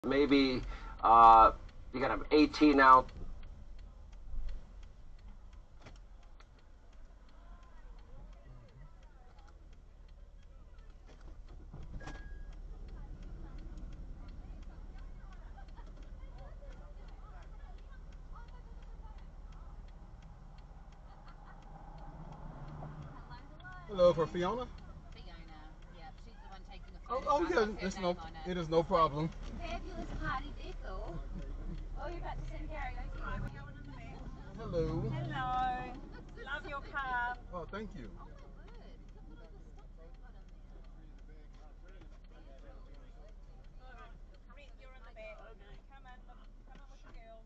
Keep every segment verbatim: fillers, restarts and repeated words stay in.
Maybe uh, you got an eighteen out. Hello, for Fiona. Fiona, yeah, she's the one taking the Oh, photo. oh yeah, it's no, it is no problem. Fabulous party decor. Oh, you're about to sing karaoke. Hello. Hello. Love your car. Oh, thank you. Oh, good. Look at all the stuff they've got in there. Rick, you're in the back. Come on, look, come on with the girls.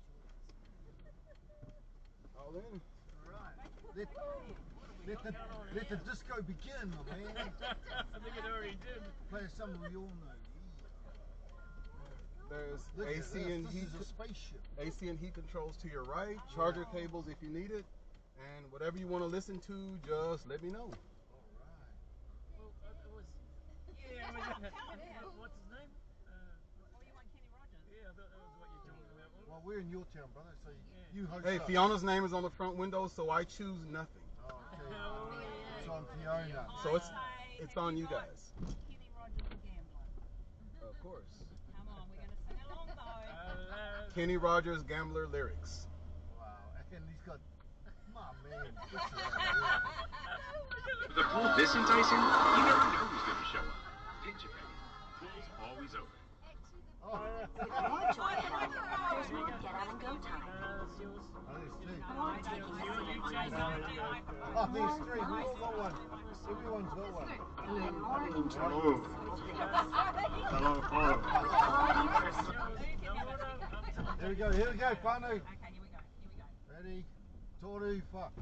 All in. Alright. Let, let, the, let the disco begin, my man. I think it already did. Play a song we all know. There's Look A at C this. and This heat. is a spaceship. A C and heat controls to your right. Charger cables if you need it, and whatever you want to listen to, just let me know. Alright. Well, uh, it was. Yeah, I mean, what's his name? Uh, Oh, you want Kenny Rogers? yeah, I thought that was what you're talking about. Well, we're in your town, brother, so you, you host Hey, us. Fiona's name is on the front window, so I choose nothing. Oh, okay. Oh, yeah. It's on Fiona. So it's Say, it's have on you got guys. Kenny Rogers the Gambler. Of course. Come on, we're going to sing along though. Hello. Kenny Rogers Gambler lyrics. Wow. And he's got, my man. This is With a pool this enticing, you never know who's going to show up. Picture ready. Pool's always open. oh, More joy time. There's more get out and go time. Uh, it's yours. oh, there's two. I don't You, like you, you it. take I that. don't like it. Oh, there's three. We all got one. Everyone's got one. And more enjoy. Hello. Hello, hello. Quality personal. Here we go. Here we go. Panu. Okay, here we go. Here we go. Ready? Toru, fuck.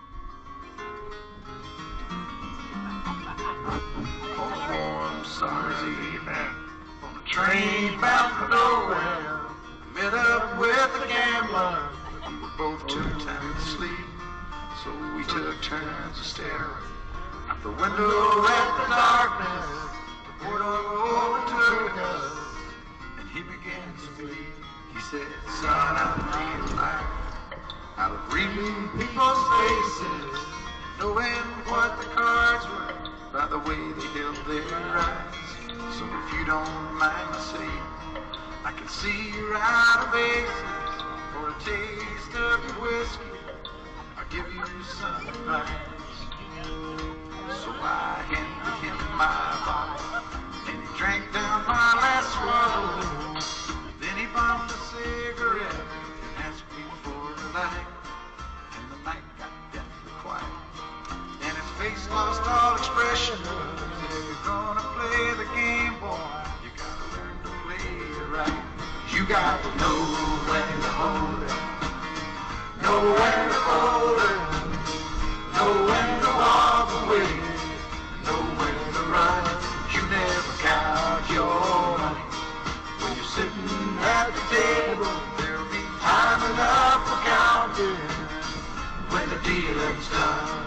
On a warm summer's evening, on a train bound for nowhere, met up with a gambler. We were both too tired to sleep, so we took turns of staring out the window at the darkness. The portal overtook us, and he began to speak. He said, "Son, I read life out of reading people's faces, knowing what the cards were by the way they held their eyes. So if you don't mind my saying, I can see you're out of aces. For a taste of your whiskey, I'll give you some advice." So I handed him my bottle, and he drank down my last swallow. Then he bummed a cigarette and asked me for a light, and the night got deathly quiet. And his face lost all expression. If you're gonna play the game, boy, you gotta learn to play it right. You gotta know when to hold it, know when to fold it, know when to walk away, know when to run. You never count your money when you're sitting at the table. There'll be time enough for counting when the dealing's done.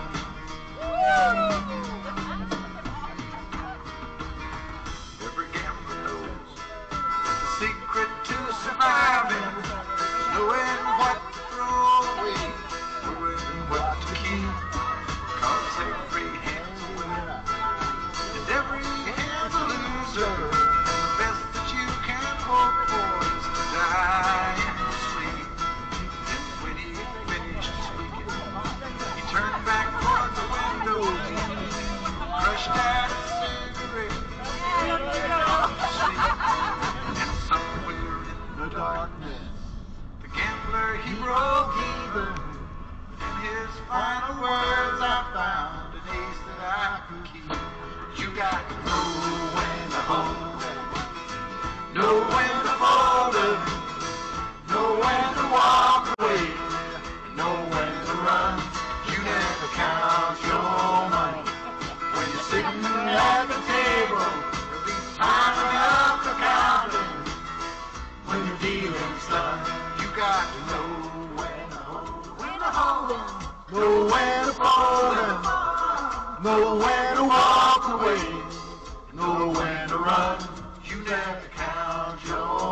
Every gambler knows the secret to surviving, knowing what to throw away, knowing what to keep, cause every hand's a winner, and every hand's a loser, and the best that you can hope for is to die in your sleep. And when he finished speaking, he turned back toward the window, crushed out his cigarette, and somewhere in the darkness, the gambler he broke even. In his final words, I found an ace that I could keep. You got to know when to hold it, know when to fold it, know when to walk away, know when to run. You never count your money when you're sitting at the table. There'll be time enough for counting when the dealing's done. You got to know when to hold it, when to hold it, know when to fold it, know when to walk away, know when to run. You never count your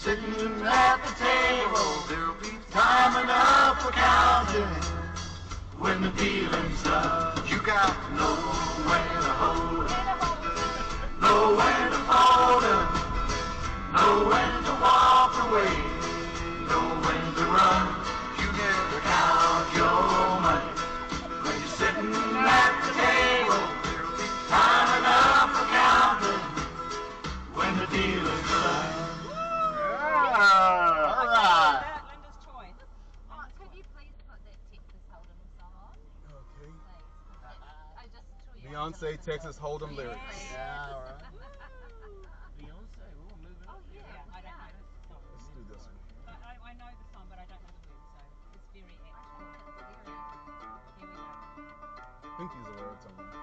sitting at the table, there'll be time enough for counting. When the dealing's done, you got nowhere to hold 'em, nowhere to fold 'em, nowhere to walk away, nowhere to run. You never count your money when you're sitting at the table. There'll be time enough for counting when the dealing's done. Yeah. All right. Linda's choice. Oh, could you please put that Texas Hold'em song on? Okay. Please. I just saw you. Beyonce, Texas Hold'em lyrics. Yeah, all right. Beyonce, we're moving Oh, on. yeah. Yeah, I don't know this song. Let's do this one. I, I, I know the song, but I don't know the words, so it's very apt. Here we go. I think these are words on there.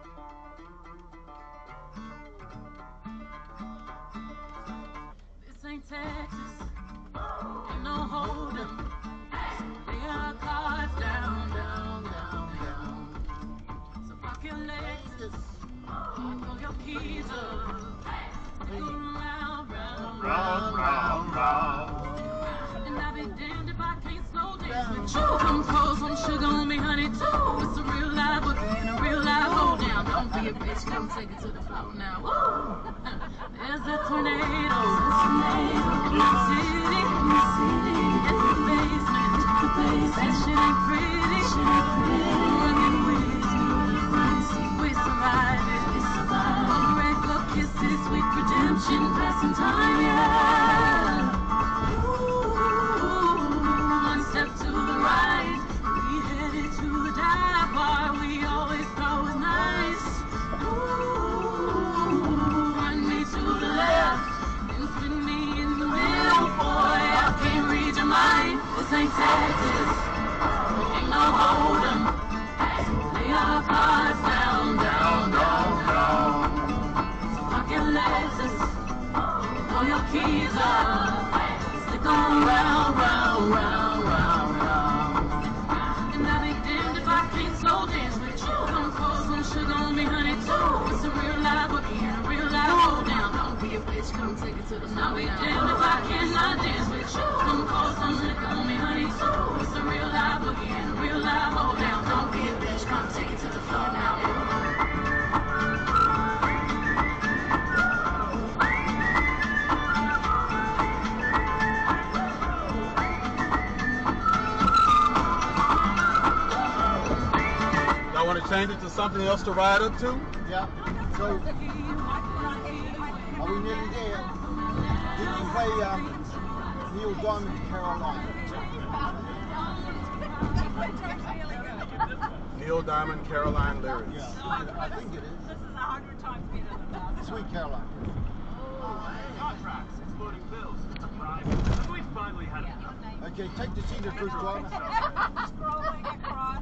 This ain't Texas, ain't no hold'em. Lay our cards down, down, down, down. So park your Lexus, pull your keys up, go round, round, Round, round, round. and I'll be damned if I can't slow dance with you. Come pour some sugar on me, honey, too. It's a real live boogie and a real live hold down. Don't be a bitch, come take it to the floor now. Woo! There's a tornado, in the city, in the city, in the basement, the basement. That shit ain't pretty, shit ain't pretty. Running whiskey, we survived it, we survived. All red glove kisses, sweet redemption, passing time, yeah. One step to the right, we headed to the dive bar we always thought was nice. Ooh, run me to the left, then spin me in the middle, boy, I can't read your mind. This ain't Texas, ain't no hold'em. Lay our cards down, down, down, down. So park your Lexus, pull your keys up, stick on round, round, round, round, round. And I'll be damned if I can't slow dance with you. Come pour some sugar on me, honey, too. It's a real live boogie and a real live hold down. Don't be a bitch, come take it to the floor. I'll be damned if I cannot dance with you. Come pour some liquor on me, honey, too. It's a real live boogie and a real live hold down. Don't be a bitch, come take it to the floor now. Y'all want to change it to something else to ride up to? Yeah. So, are we nearly there? Did you play um, Neil Diamond, Caroline? Neil Diamond, Caroline lyrics. Yeah, I think it is. This is a hundred times better than that. Sweet Caroline. Contracts, exploding bills, surprise. We finally had enough. Okay, take the seat of Bruce driver. Scrolling across.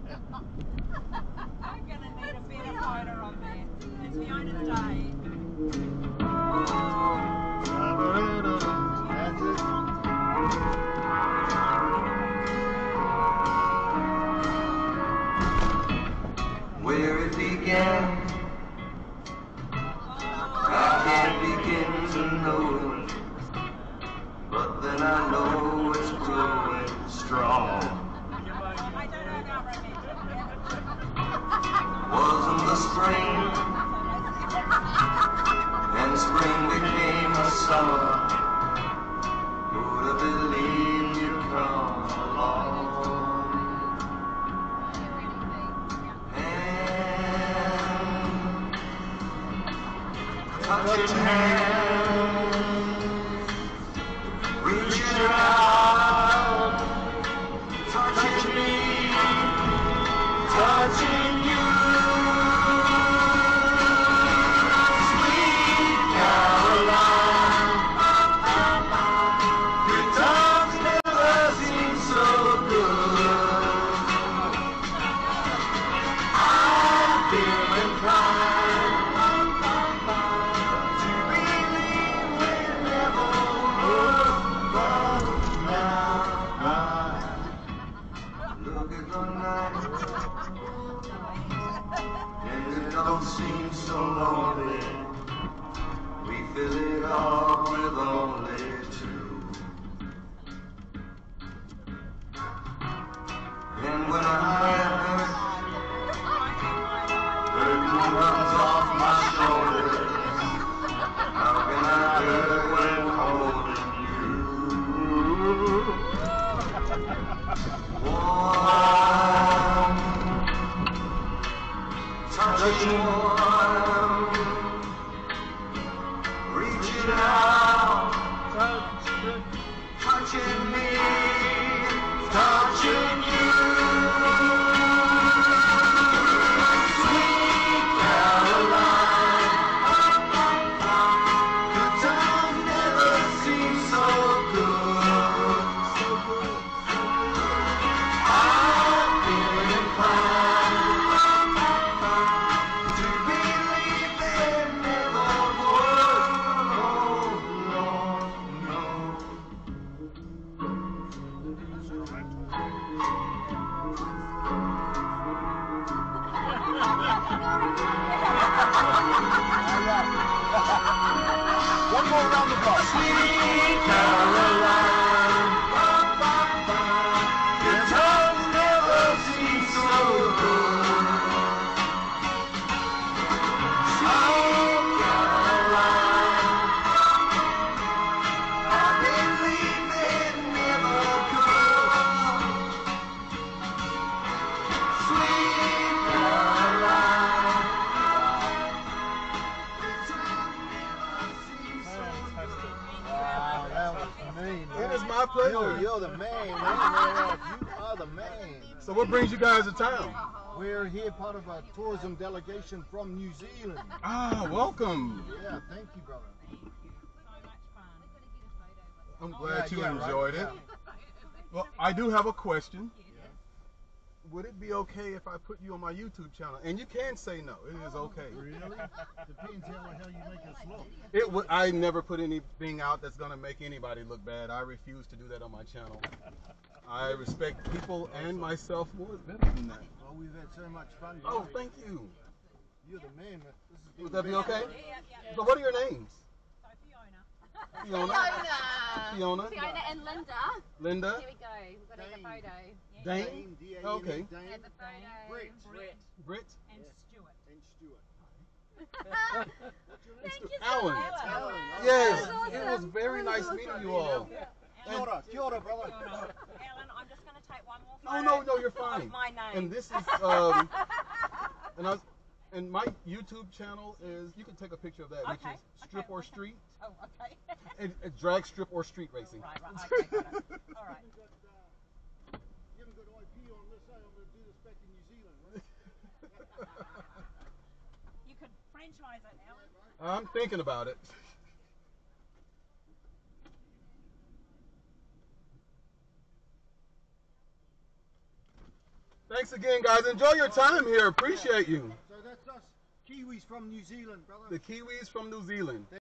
I'm gonna need a better photo of that. It's Fiona's day. That's it. Where it began, I can't begin to know it, but then I know it's growing strong. I don't know how romantic. Wasn't the spring, and spring became a summer. Who'd have believed you'd come along? Touching hands, reaching out, touching me, touching you, sweet Caroline. now. Touching me, touching you. Sweet Caroline, the time never seemed so good. I'm feeling inclined to believe there never was. Oh, Lord, no. One more round the block. Sweet Caroline, your tongue never seemed so good. Sweet Caroline, I believe it never could. Sweet Caroline, your tongue never seemed so good. Wow, that was mean. It is my pleasure. You're, you're the man, man. You are the man. So what brings you guys to town? We're here part of a tourism delegation from New Zealand. Ah, welcome. Yeah, thank you, brother. I'm glad Yeah, you yeah, right, enjoyed it. yeah. Well, I do have a question. Would it be okay if I put you on my YouTube channel? And you can say no. It is okay. Really? Depends how the hell you make us look. It would. I never put anything out that's gonna make anybody look bad. I refuse to do that on my channel. I respect people and myself more better than that. Well, we've had so much fun. Oh, brother. thank you. You're the man. Man. This is Would that be been- okay? So what are your names? Fiona. Fiona. Fiona. Fiona and Linda. Linda. Here we go. We've got to take a photo. Dane. Dane, D A N E, Okay. Dane, There's a photo. Britt, Britt. And Stuart. and Stuart. Thank you so Alan. much. Alan. Yes. That was It was awesome. very That was nice awesome. meeting you all. Kia ora, kia ora, brother. Ellen, I'm just going to take one more No, photo. no, no, you're fine. Of my name. And this is um, and I was, and my YouTube channel is, you can take a picture of that, which Okay, is Strip okay, or okay. Street, Oh, okay. and, and drag strip or street racing. Right, right, okay, got it. All right. You haven't got I P on this, eh? I'm going to do this back in New Zealand, right? You could franchise it, Alan. I'm thinking about it. Thanks again, guys. Enjoy your time here. Appreciate you. So that's us, Kiwis from New Zealand, brother. The Kiwis from New Zealand.